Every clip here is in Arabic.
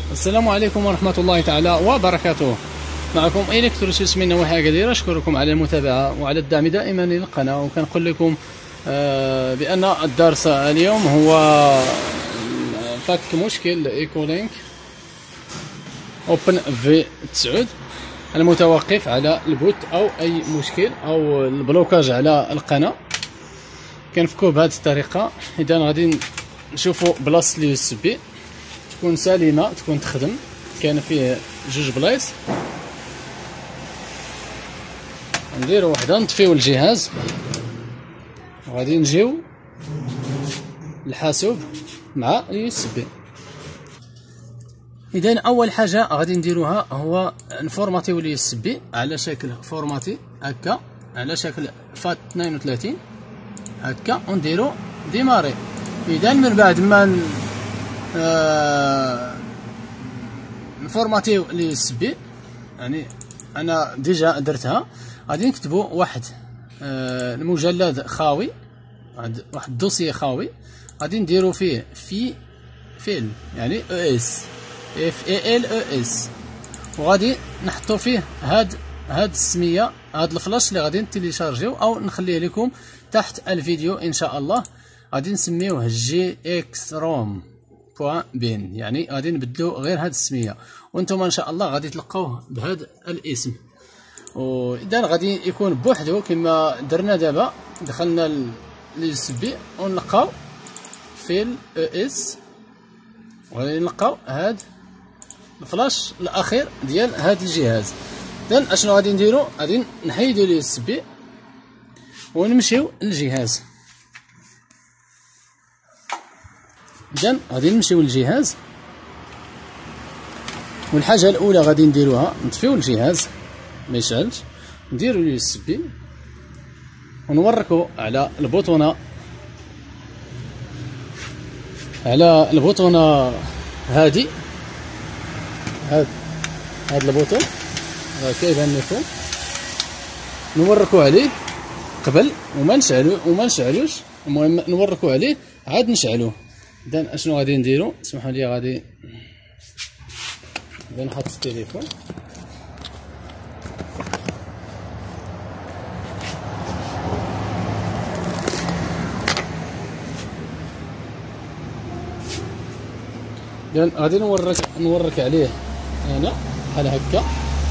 السلام عليكم ورحمة الله تعالى وبركاته. معكم إلكتروسيس من نواحي أكادير. أشكركم على المتابعة وعلى الدعم دائما للقناة، وكنقول لكم بأن الدرس اليوم هو فك مشكل إيكولينك أوبن في 9 المتوقف على البوت أو أي مشكل أو البلوكاج على القناة. كنفكوه بهذه الطريقة. إذا غادي نشوفوا بلاصة اليو اس بي تكون سليمة، تكون تخدم. كان فيه جوج بلايص، نديرو وحدة، نطفيو الجهاز وغادي نجيو الحاسوب مع اليو اس بي. اذا اول حاجه غادي نديروها هو نفورماتيو اليو اس بي على شكل فورماتي هكا، على شكل فات 32 هكا، ونديرو ديماري. اذا من بعد ما نفورماتيو اليو اس بي، يعني انا ديجا درتها، غادي نكتبو واحد المجلد خاوي، واحد الدوسي خاوي، غادي نديرو فيه فيل يعني او اس اف اي ال او اس، وغادي نحطو فيه هاد السميه، هاد الفلاش اللي غادي نتيليشارجيو او نخليه لكم تحت الفيديو ان شاء الله. غادي نسميوه جي اكس روم بوان بين، يعني غادي نبدلو غير هاد السميه، وانتم ان شاء الله غادي تلقاوه بهذا الاسم. واذا غادي يكون بوحدو كما درنا دابا، دخلنا اليو اس بي ونلقاو فيل او اس، وغادي نلقاو هاد الفلاش الاخير ديال هاد الجهاز. اذا اشنو غادي نديرو؟ غادي نحيدو اليو اس بي ونمشيو للجهاز. اذا غادي نمشيو للجهاز، والحاجه الاولى غادي نديروها نطفيو الجهاز ما يشعلش، نديرو اليو اس بي ونوركو على البوطونه، هادي، هاد البوطون كيبان لكم، نوركو عليه قبل وما نشعلوش، المهم نوركو عليه عاد نشعلوه. اذا اشنو غادي نديرو؟ اسمحوا لي، غادي نحط التليفون، اذا غادي نورك عليه هنا بحال هكا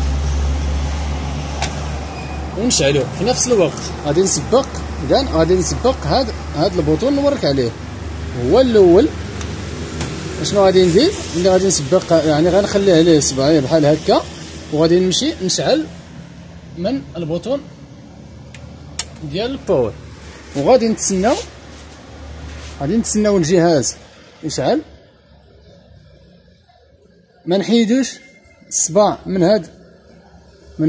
ونشعلو في نفس الوقت. غادي نسبق، اذا غادي نسبق هاد البوطون نورك عليه هو الاول. شنو غادي ندير؟ ملي غادي نسبق يعني غنخليه عليه صباعي بحال هكا، وغادي نمشي نشعل من البوطون ديال الباور، وغادي نتسناو الجهاز يشعل. ما نحيدوش الصباع من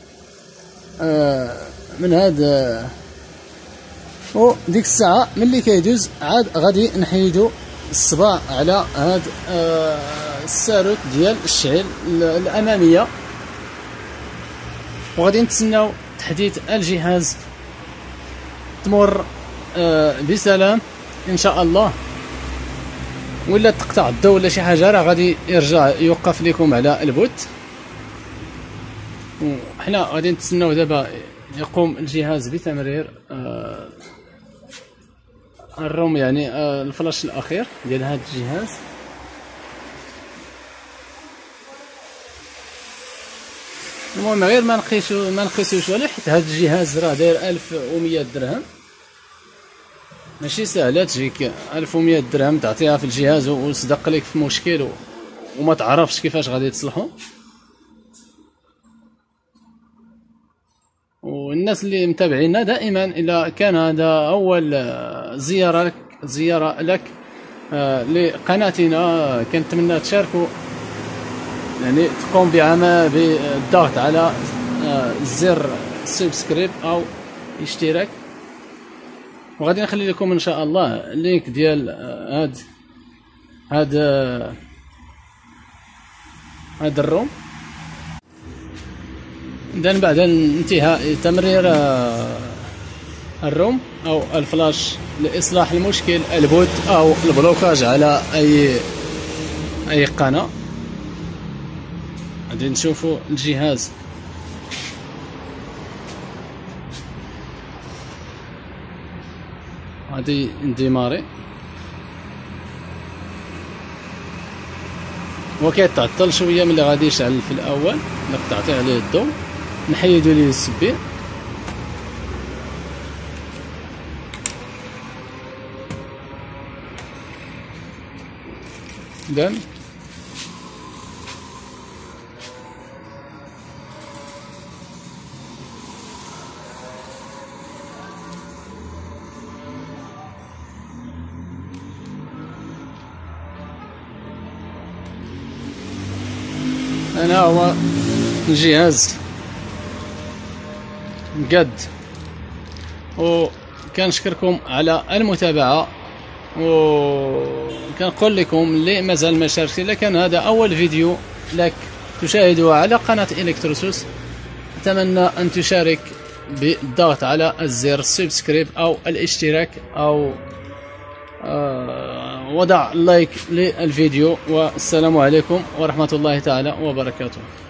هاد وديك الساعه ملي كيدوز عاد غادي نحيدو الصباع على هاد الساروت ديال الشعل الاماميه، وغادي نتسناو تحديث الجهاز تمر بسلام ان شاء الله. ولا تقطع الضوء ولا شي حاجه راه غادي يرجع يوقف لكم على البوت. وحنا غادي نتسناو دابا يقوم الجهاز بتمرير الروم، يعني الفلاش الاخير ديال هذا الجهاز. المهم غير ما نقيسوش عليه، حيت هذا الجهاز راه داير 1100 درهم، ماشي سهله تجيك 1100 درهم تعطيها في الجهاز وصدق لك في مشكل وما تعرفش كيفاش غادي تصلحو. والناس اللي متابعينا دائما، الا كان هذا اول زياره لك لقناتنا، كنتمنى تشاركوا، يعني تقوم بالضغط على زر سبسكريب او اشتراك. وغادي نخلي لكم ان شاء الله اللينك ديال هاد الروم. اذا بعد انتهاء تمرير الروم او الفلاش لاصلاح المشكل البوت او البلوكاج على اي قناه، غادي نشوفوا الجهاز. غادي نديماري وكيتعطل شويه ملي غادي يشعل في الاول. الا قطعتي عليه الضوء نحيدو ليه السبي. دان هنا هو الجهاز مقاد. وكنشكركم على المتابعة، وكنقول لكم اللي مازال ما شاركش، الا كان هذا اول فيديو لك تشاهده على قناة إلكتروسوس، اتمنى ان تشارك بالضغط على الزر سبسكرايب او الاشتراك او وضع لايك للفيديو. والسلام عليكم ورحمة الله تعالى وبركاته.